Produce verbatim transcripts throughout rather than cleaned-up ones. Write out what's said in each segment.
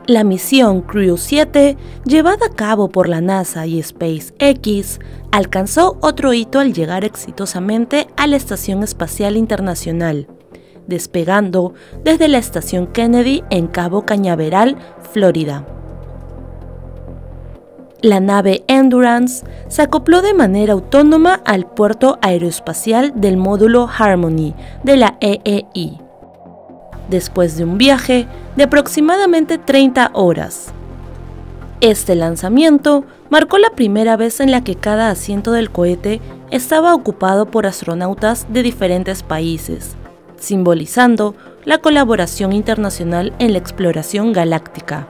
La misión Crew siete, llevada a cabo por la NASA y SpaceX, alcanzó otro hito al llegar exitosamente a la Estación Espacial Internacional, despegando desde la Estación Kennedy en Cabo Cañaveral, Florida. La nave Endurance se acopló de manera autónoma al puerto aeroespacial del módulo Harmony de la E E I, después de un viaje de aproximadamente treinta horas. Este lanzamiento marcó la primera vez en la que cada asiento del cohete estaba ocupado por astronautas de diferentes países, simbolizando la colaboración internacional en la exploración galáctica.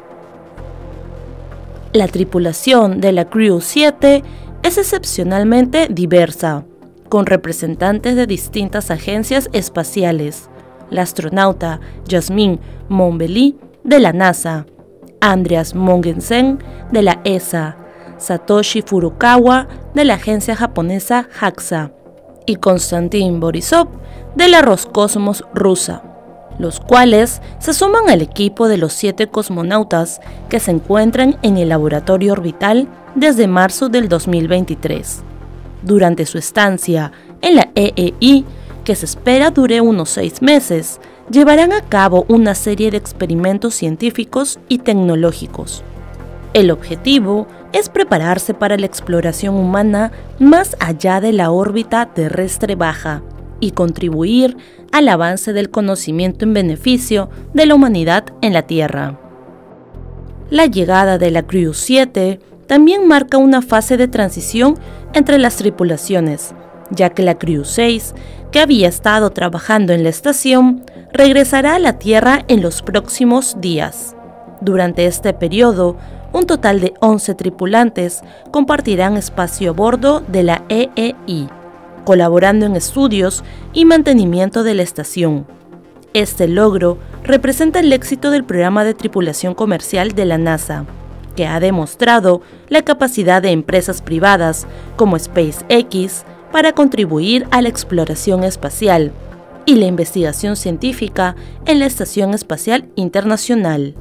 La tripulación de la Crew siete es excepcionalmente diversa, con representantes de distintas agencias espaciales: la astronauta Jasmine Moonbelly de la NASA, Andreas Mogensen de la E S A, Satoshi Furukawa de la agencia japonesa JAXA y Konstantin Borisov de la Roscosmos rusa, los cuales se suman al equipo de los siete cosmonautas que se encuentran en el laboratorio orbital desde marzo del dos mil veintitrés. Durante su estancia en la E E I, que se espera dure unos seis meses, llevarán a cabo una serie de experimentos científicos y tecnológicos. El objetivo es prepararse para la exploración humana más allá de la órbita terrestre baja y contribuir al avance del conocimiento en beneficio de la humanidad en la Tierra. La llegada de la Crew siete también marca una fase de transición entre las tripulaciones, ya que la Crew seis, que había estado trabajando en la estación, regresará a la Tierra en los próximos días. Durante este periodo, un total de once tripulantes compartirán espacio a bordo de la E E I, colaborando en estudios y mantenimiento de la estación. Este logro representa el éxito del programa de tripulación comercial de la NASA, que ha demostrado la capacidad de empresas privadas como SpaceX para contribuir a la exploración espacial y la investigación científica en la Estación Espacial Internacional.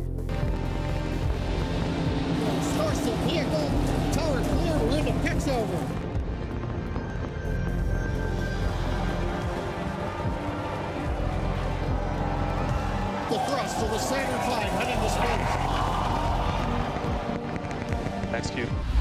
The thrust of the Saturn five heading to space. Thanks, Q.